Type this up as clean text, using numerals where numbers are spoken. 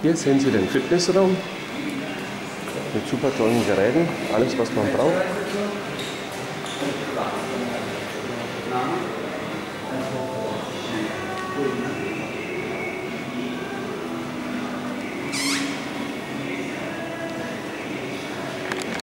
Hier sehen Sie den Fitnessraum mit super tollen Geräten, alles was man braucht.